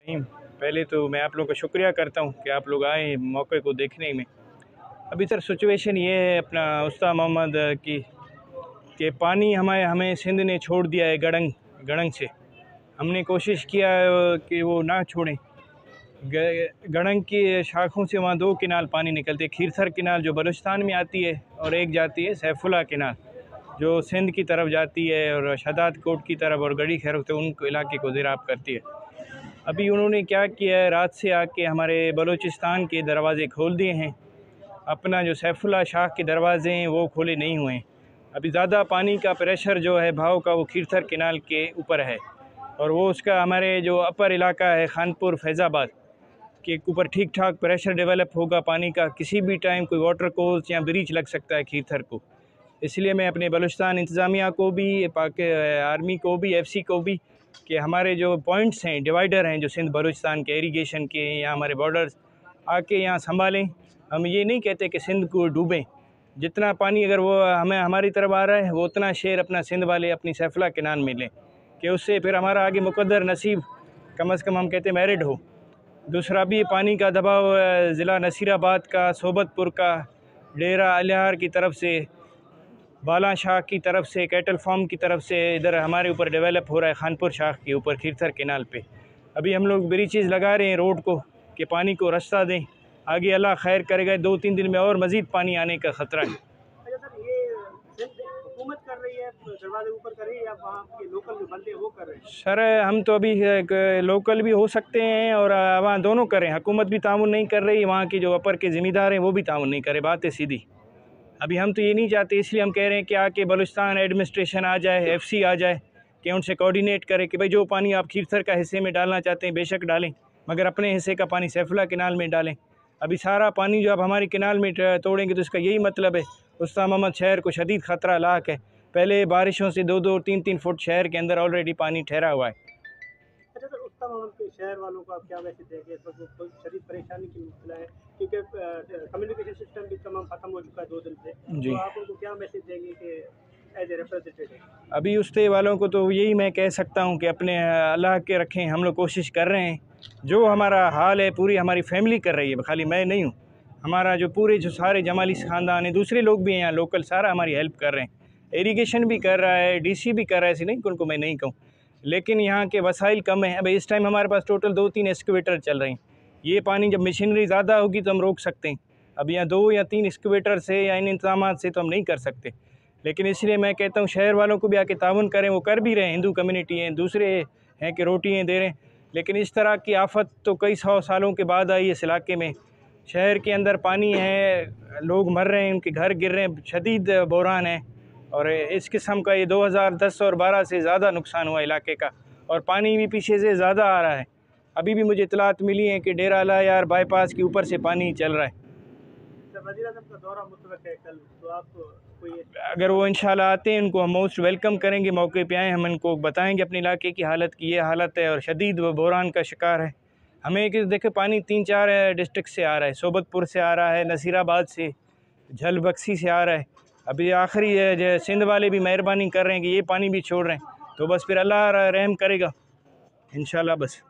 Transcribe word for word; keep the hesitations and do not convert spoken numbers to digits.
पहले तो मैं आप लोगों का शुक्रिया करता हूँ कि आप लोग आए मौके को देखने में। अभी सर सिचुएशन ये है अपना उस्ताद मोहम्मद की कि पानी हमें हमें सिंध ने छोड़ दिया है गड़ंग गड़ंग से। हमने कोशिश किया कि वो ना छोड़ें। गड़ंग की शाखों से वहाँ दो किनाल पानी निकलते, खीरसर किनाल जो बलूचिस्तान में आती है और एक जाती है सैफुल्ला किनाल जो सिंध की तरफ जाती है और शदाद कोट की तरफ और गड़ी खैर होते उन इलाके को ज़ेराब करती है। अभी उन्होंने क्या किया है, रात से आके हमारे बलूचिस्तान के दरवाज़े खोल दिए हैं। अपना जो सैफुल्ला शाख के दरवाज़े हैं वो खोले नहीं हुए हैं। अभी ज़्यादा पानी का प्रेशर जो है भाव का वो खीरसर किनाल के ऊपर है और वो उसका हमारे जो अपर इलाका है खानपुर फैज़ाबाद के ऊपर ठीक ठाक प्रेशर डेवलप होगा पानी का। किसी भी टाइम कोई वाटर कोर्स या ब्रीच लग सकता है खीरसर को। इसलिए मैं अपने बलूचिस्तान इंतज़ामिया को भी, पाक आर्मी को भी, एफ सी को भी कि हमारे जो पॉइंट्स हैं, डिवाइडर हैं जो सिंध बलूचिस्तान के इरीगेशन के या हमारे बॉर्डर्स आके यहाँ संभालें। हम ये नहीं कहते कि सिंध को डूबें। जितना पानी अगर वो हमें हमारी तरफ आ रहा है वो उतना शेयर अपना सिंध वाले अपनी सैफुल्ला किनाल में लें कि उससे फिर हमारा आगे मुकद्दर नसीब कम अज़ कम हम कहते मेरिड हो। दूसरा भी पानी का दबाव ज़िला नसीराबाद का, सोबतपुर का, डेरा अलियार की तरफ से, बाला शाख की तरफ से, कैटल फार्म की तरफ से इधर हमारे ऊपर डेवलप हो रहा है खानपुर शाख के ऊपर खीरसर केनाल पे। अभी हम लोग ब्रीचेज़ लगा रहे हैं रोड को कि पानी को रास्ता दें। आगे अल्लाह खैर करेगा, दो तीन दिन में और मज़ीद पानी आने का ख़तरा है। अच्छा सर, ये हुकूमत कर रही है, दरवाजे ऊपर कर रही है या वहाँ के लोकल जो बंदे वो कर रहे हैं? सर हम तो अभी लोकल भी हो सकते हैं और वहाँ दोनों करें। हुकूमत भी ताउन नहीं कर रही, वहाँ के जो अपर के ज़िम्मेदार हैं वो भी ताउन नहीं करे। बात है सीधी। अभी हम तो ये नहीं चाहते, इसलिए हम कह रहे हैं कि आके बलूचिस्तान एडमिनिस्ट्रेशन आ जाए, एफ सी आ जाए कि उनसे कोऑर्डिनेट करे कि भाई जो पानी आप खीरसर का हिस्से में डालना चाहते हैं बेशक डालें, मगर अपने हिस्से का पानी सैफुल्ला किनाल में डालें। अभी सारा पानी जो आप हमारी किनाल में तोड़ेंगे तो इसका यही मतलब है उस्ताद मोहम्मद शहर को शदीद ख़तरा लाक है। पहले बारिशों से दो दो तीन तीन फुट शहर के अंदर ऑलरेडी पानी ठहरा हुआ है। अच्छा सर, उस्ताद मोहम्मद के शहर वालों को आप क्या मैसेज देंगे? इस वक्त कोई शदीद परेशानी की मसला है क्योंकि कम्युनिकेशन सिस्टम भी तमाम ख़त्म हो चुका है दो दिन से, तो आप उनको क्या मैसेज देंगे कि एज ए रिप्रेजेंटेटिव? अभी उस्ते वालों को तो यही मैं कह सकता हूँ कि अपने अल्लाह के रखें। हम लोग कोशिश कर रहे हैं, जो हमारा हाल है पूरी हमारी फैमिली कर रही है, खाली मैं नहीं हूँ। हमारा जो पूरे जो सारे जमाली ख़ानदान है, दूसरे लोग भी हैं यहाँ लोकल, सारा हमारी हेल्प कर रहे हैं। इरीगेशन भी कर रहा है, डी सी भी कर रहा है, ऐसे नहीं उनको मैं नहीं कहूँ, लेकिन यहाँ के वसाइल कम हैं। अभी इस टाइम हमारे पास टोटल दो तीन एक्सकेवेटर चल रहे हैं। ये पानी जब मशीनरी ज़्यादा होगी तो हम रोक सकते हैं। अब यहाँ दो या तीन एक्सकेवेटर से या इन इंतजाम से तो हम नहीं कर सकते, लेकिन इसलिए मैं कहता हूँ शहर वालों को भी आके ताउन करें। वो कर भी रहे हैं, हिंदू कम्युनिटी हैं, दूसरे हैं कि रोटियाँ दे रहे हैं, लेकिन इस तरह की आफत तो कई सौ सालों के बाद आई इस इलाके में। शहर के अंदर पानी है, लोग मर रहे हैं, उनके घर गिर रहे हैं, शदीद बहरान है। और इस किस्म का ये दो हज़ार दस और बारह से ज़्यादा नुकसान हुआ इलाके का, और पानी भी पीछे से ज़्यादा आ रहा है। अभी भी मुझे इतलात मिली है कि डेरा अलियार बाईपास के ऊपर से पानी चल रहा है। वज़ीर-ए-आज़म का दौरा मुतवक्किल है कल, तो आप कोई अगर वो इंशाल्लाह आते हैं उनको हम मोस्ट वेलकम करेंगे। मौके पे आए, हम इनको बताएंगे अपने इलाके की हालत की ये हालत है और शदीद व बहरान का शिकार है। हमें कि देखे पानी तीन चार डिस्ट्रिक्ट से आ रहा है, सोबतपुर से आ रहा है, नसीराबाद से, झल बक्सी से आ रहा है। अभी आखिरी जो सिंध वाले भी मेहरबानी कर रहे हैं कि ये पानी भी छोड़ रहे हैं, तो बस फिर अल्लाह रहम करेगा इंशाल्लाह। बस